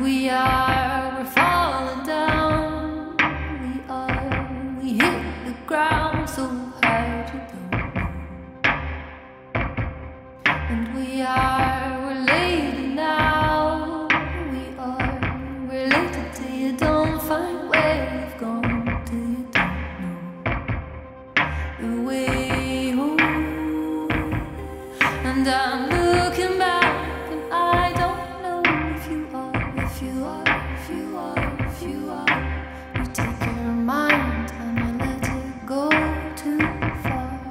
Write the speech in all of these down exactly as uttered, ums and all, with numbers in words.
we are, we're falling down. We are, we hit the ground so hard you don't know. And we are, we're late now. We are, we're late till you don't find where you've gone, till you don't know the way home. And I'm looking back and I don't know if you are, if you are, if you are, if you are. You take your mind and you let it go too far.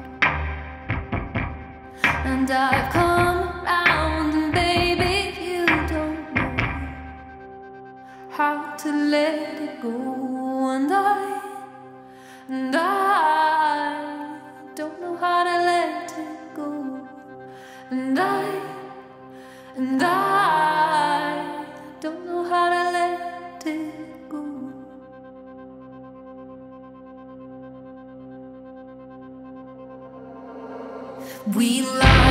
And I've come around and baby you don't know how to let it go. And I, and I don't know how to let it go. And I, and I don't know how to let it go. We lie.